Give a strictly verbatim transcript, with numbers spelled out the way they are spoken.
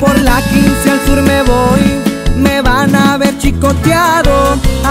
Por la quince al sur me voy, me van a ver chicoteado.